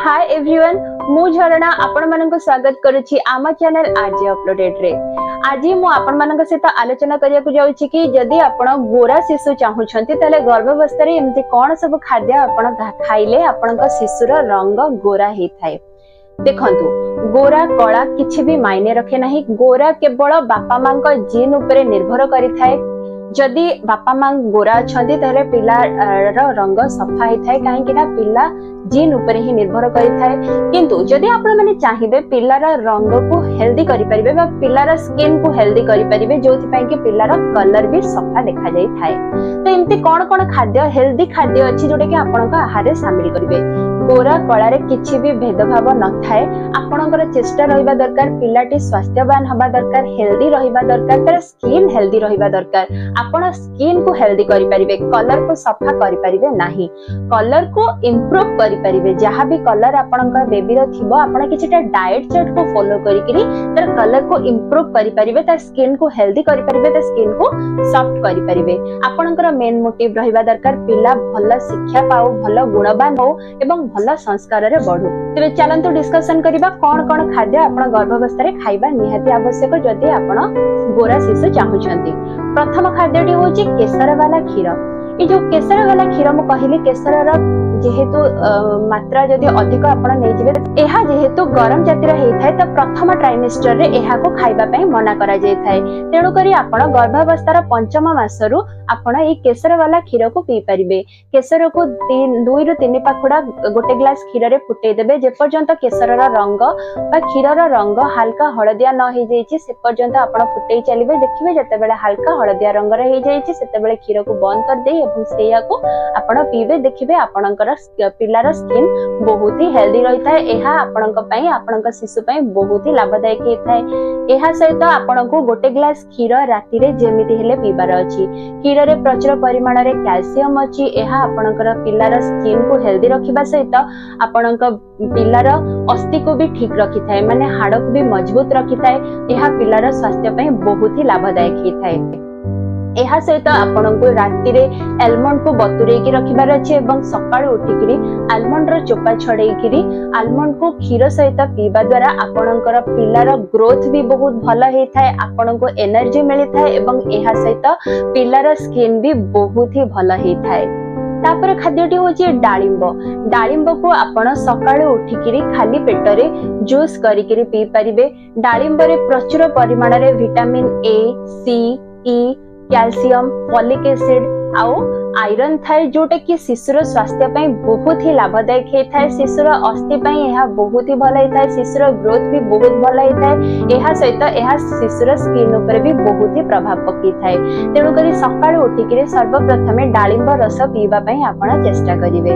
Hi everyone, मु झरणा आपण मानक स्वागत करुछि आम चैनल आरजे अपलोडेड रे। आज मु आपण मानक सहित आलोचना करिया को जाउछि कि जदि आपण गोरा शिशु चाहुछंती तले गर्भावस्था रे एम्ति कोन सब खाद्य आपण खाइले आपनका शिशुर रंग गोरा हेइ थाए। देखंतु गोरा कला किछि भी मायने रखे नाही। गोरा केवल बापा मां का जीन ऊपर निर्भर करि थाए। जदि बापा मां गोरा अछंती तले पिलार रंग सफा हेइ थाए, काहे कि ना पिला जीन ऊपर ही निर्भर करि थाए। किंतु जदि आपण माने चाहिबे पिलार रंग को हेल्दी करि परिबे बा पिलार स्किन को हेल्दी करि परिबे, जोथि पय कि पिलार कलर भी सफा देखा जाई थाए। तो एम्ति कोन कोन खाद्य हेल्दी खाद्य अछि जोटे कि आपनका आहार रे शामिल करिवे। गोरा कला रे किछि भी भेदभाव न थाए। आपनकर चेष्टा रहिबा दरकार पिलाटी स्वास्थ्यवान हबा दरकार, हेल्दी रहिबा दरकार, तर स्किन हेल्दी रहिबा दरकार। आपण स्किन को हेल्दी करि परिबे, कलर को सफा करि परिबे नाही, कलर को इंप्रूव करि परिबे। जहां भी कलर आपनका बेबी रो थिबो आपण किछटा डाइट चार्ट को फॉलो करिकरी तर कलर को इंप्रूव करि परिबे, तर स्किन को हेल्दी करि परिबे, तर स्किन को सॉफ्ट करि परिबे। आपनकर मेन मोटिव रहिबा दरकार पिला भल शिक्षा पाऊ, भल गुणवान हो एवं भल संस्कार रे बढ़ू। तेबे चलंतु डिस्कशन करिबा कोन कोन खाद्य आपण गर्भावस्था रे खाइबा निहाती आवश्यक जदि आपण गोरा शिशु चाहुछंती। प्रथम खाद्यटी होची केसर वाला क्षीर। ए जो केसर वाला क्षीर मु कहिली केसर रो जेहेतु मात्रा जदि अधिक आपण नै जिवे, एहा जेहेतु गरम जातिर हेइ थाए त प्रथम ट्राइमेस्टर रे एहा को खाइबा पय मना करा जाय थाए। तेणु करी आपण गर्भावस्थार पंचम मासरु आपण ए केसर वाला क्षीर को पी परिबे। केसर को 2 रु 3 पाखुडा गोटे ग्लास क्षीर रे फुटै देबे। जे पर्यंत केसर रो रंग बा क्षीर रो रंग हल्का हळदिया न हेइ जायछि से पर्यंत आपण फुटै चलिबे। देखिबे जते बेले हल्का हळदिया रंग रे हेइ जायछि सेते बेले क्षीर को बंद कर दे एवं सेया को आपण पीबे। देखिबे आपणकर पिलार स्किन बहुत ही हेल्दी रही थाए। एहा आपणक पई आपणक शिशु पई बहुत ही लाभदायक हे थाए। एहा सहित आपणको गोटे ग्लास क्षीर राति रे जेमिति हेले पीबार अछि। क्षीर रे प्रचुर परिमाण रे कैल्शियम अछि। एहा आपणकर पिलार स्किन को हेल्दी रखिबा सहित आपणक पिलार अस्थि को भी ठीक रखि थाए, माने हाड़ को भी मजबूत रखि थाए। एहा पिलार स्वास्थ्य पई बहुत ही लाभदायक हे थाए। एहा सहित आपनको राति रे आलमंड को बतुरे की रखिबार अछि एवं सकाळ उठिकरी आलमंड रो चोपा छडेइकरी आलमंड को क्षीर सहित पीबा द्वारा आपणकर पिलार ग्रोथ भी बहुत भल हेइ थाए, आपनको एनर्जी मिलि थाए एवं एहा सहित पिलार स्किन भी बहुत ही भल हेइ थाए। तापर खाद्यटी होची डाळिंब। डाळिंब को आपण सकाळ उठिकरी खाली पेट रे जूस करिकरी पी परिबे। डाळिंब रे प्रचुर परिमाण रे vitamin A, C, E, calcium, folic acid आउ आयरन थाए, जोटे कि शिशुर स्वास्थ्य पई बहुत ही लाभदायक हे थाए। शिशुर अस्थि पई एहा बहुत ही भल हे थाए। शिशुर ग्रोथ भी बहुत भल हे थाए। एहा सहित एहा शिशुर स्किन ऊपर भी बहुत ही प्रभाव पकई थाए। तेणु करी सकाळ उठिकरी सर्वप्रथमे डाळिंब रस पीबा पई आपण चेष्टा करिवे।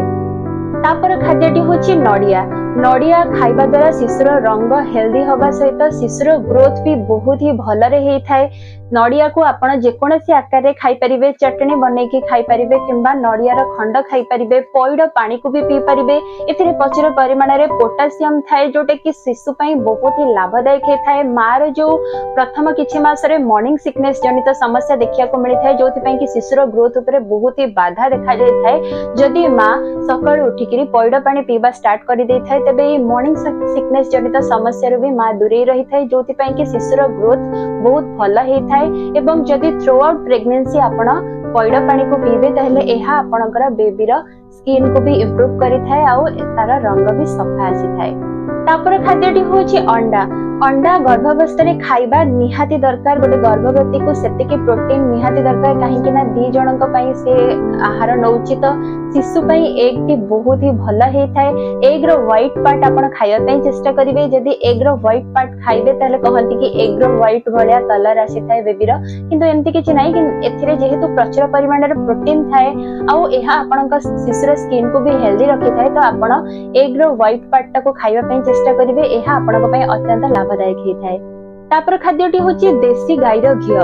तापर खाद्यटी होची नडिया। नडिया खाइबा द्वारा शिशुर रंग हेल्दी होबा सहित शिशुर ग्रोथ भी बहुत ही भल रे हेइ थाए। नडिया को आपण जेकोनसी आकार रे खाइ परिबे, चटनी बनै के खाइ परिबे किंबा नडिया रो खंड खाइ परिबे। पइड पानी को भी पी परिबे। एथिरे प्रचुर परिमाण रे पोटेशियम थाए, जोटे कि शिशु पई बहुत ही लाभदायक हे थाए। मां रो जो प्रथम किछि मास रे मॉर्निंग सिकनेस जनित समस्या देखिया को मिलि थाए, जोथि पई कि शिशुर ग्रोथ ऊपर बहुत ही बाधा देखा जाय थाए। जदि मां सकाळ उठिकरी पइड पानी पीबा स्टार्ट करि दै थाए तेबे ए मॉर्निंग सिकनेस जनित समस्या रो भी मां दूरे रही थाए, जोथि पई कि शिशुर ग्रोथ बहुत भल हे थाए। एवं जदि थ्रू आउट प्रेगनेंसी आपण पइड पानी को पीबे ताहले एहा आपणकर बेबीर स्किन को भी इंप्रूव करि थाए आउ तार रंग भी सफा आसी थाए। तापर खाद्यटी होची अंडा। अंडा गर्भावस्था रे खाइबा निहाती दरकार। गोटे गर्भवती को सेतिके प्रोटीन निहाती दरकार, काहे कि ना 2 जनक पई से आहार नउची तो शिशु पई एग टी बहुत ही भल हे थाए। एग रो व्हाइट पार्ट आपण खाइबा पई चेष्टा करिवे। जदि एग रो व्हाइट पार्ट खाइबे ताले कहंती कि एग रो व्हाइट भलिया कलर आसी थाए बेबीर, किंतु एम्ति किछि नाही। कि एथिरे जेहेतु प्रचुर परिमाण रे प्रोटीन थाए आउ एहा आपणक शिशुर स्किन को भी हेल्दी रखि थाए, तो आपण एग रो व्हाइट पार्ट को खाइबा पई चेष्टा करिवे। एहा आपणक पई अत्यंत लाभदायक हे थाए। तापर खाद्यटी होची देसी गाईर घियो।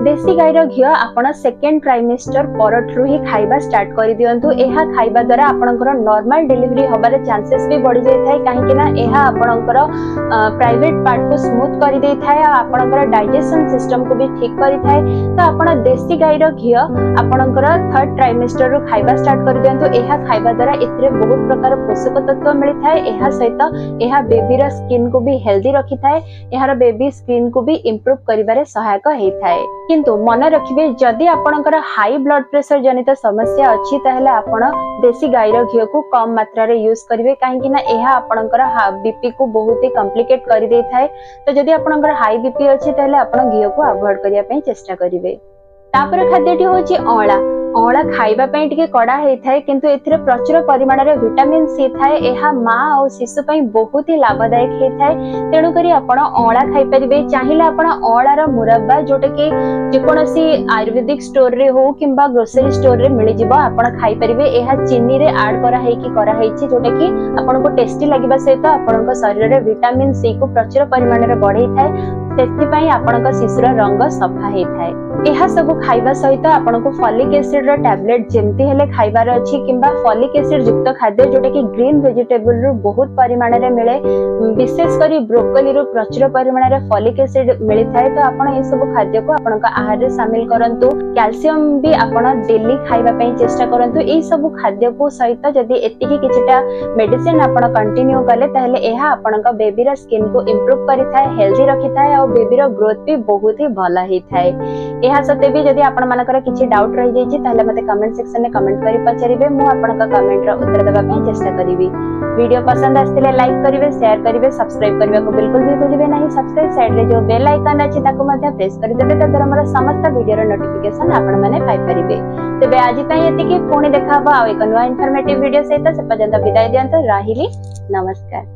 देसी गाईर घी आपण सेकेंड ट्राइमेस्टर परठू ही खाइबा स्टार्ट कर दियंतु। एहा खाइबा द्वारा आपणकर नॉर्मल डिलीवरी होबार चांसेस भी बढ़ी जाय थाए, काहे ना एहा आपणकर प्राइवेट पार्ट को स्मूथ कर दे थाए, आपणकर डाइजेशन सिस्टम को भी ठीक करि थाए। तो आपण देसी गाईर घी आपणकर थर्ड ट्राइमेस्टर रो खाइबा स्टार्ट कर दियंतु। एहा खाइबा द्वारा एथिरे बहुत प्रकार पोषक तत्व मिलि थाए। एहा सहित एहा बेबी रा स्किन को भी हेल्दी रखि थाए, एहार बेबी स्किन को भी इंप्रूव करिबारे सहायक हेइ थाए। किंतु मन रखिबे जदि आपणकर हाई ब्लड प्रेशर जनित समस्या अछि ताहेले आपण देसी गाईर घी को कम मात्रा रे यूज करिवे, काहे ना एहा आपणकर बीपी को बहुत ही कॉम्प्लिकेट करि देइ थाए। तो जदि आपणकर हाई बीपी अछि ताहेले आपण घी को अवॉइड करिया पई चेष्टा करिवे। तापर खाद्यटी होछि अळा। अळा खाइबा पई टिके कड़ा हेइ थाए, किंतु एथिरे प्रचुर परिमाण रे विटामिन सी थाए। एहा मां और शिशु पई बहुत ही लाभदायक हेइ थाए, तेणु करी आपण अळा खाइ परिबे। चाहिले आपण अळा रो मुरब्बा जोटे कि जेकोनोसी आयुर्वेदिक स्टोर रे हो किंबा ग्रोसरी स्टोर रे मिलि जिवो, आपण खाइ परिबे। एहा चीनी रे ऐड करा हेइछि जोटे कि आपण को टेस्टी लागिबा सहित आपण को शरीर रे विटामिन सी को प्रचुर परिमाण रे बढ़ै थाए, तेथि पई आपण को शिशुर रंग सफा हेइ थाए। एहा सब खाइबा सहित आपण को फॉलिक एसिड रो टैबलेट जेमती हेले खाइबार अछि, किंबा फॉलिक एसिड युक्त खाद्य जोटे कि ग्रीन वेजिटेबल रो बहुत परिमाण रे मिले, विशेष करी ब्रोकोली रो प्रचुर परिमाण रे फॉलिक एसिड मिलि थाए। तो आपण ए सब खाद्य को आपण का आहार रे शामिल करंतु। कैल्शियम भी आपण डेली खाइबा पई चेष्टा करंतु। ए सब खाद्य को सहित जदि एतिकी किछटा मेडिसिन आपण कंटिन्यू कले ताहेले एहा आपण का बेबी रा स्किन को इंप्रूव करि थाए, हेल्दी रखि थाए और बेबी रो ग्रोथ भी बहुत ही भला हेइ थाए। एहा सते भी जदि आपण मानकर किछि डाउट रहि जाय छि ताहेले मते कमेंट सेक्शन में कमेंट करि पचारिबे, मु आपण का कमेंट रो उत्तर देबा पई चेष्टा करिवि। वीडियो पसंद आस्तिले लाइक करिवे, शेयर करिवे, सब्सक्राइब करबा को बिल्कुल भी भूलिबे नहीं। सब्सक्राइब साइड रे जो बेल आइकन अछि ताको मध्ये प्रेस करि देबे, तदर हमर समस्त वीडियो रो नोटिफिकेशन आपण माने पाइ परिबे। तबे आज पई एतिकी, पुणी देखा बा आ एक नवा इन्फॉर्मेटिव वीडियो सहित। से पर्यंत विदाय दियंत, राहिली, नमस्कार।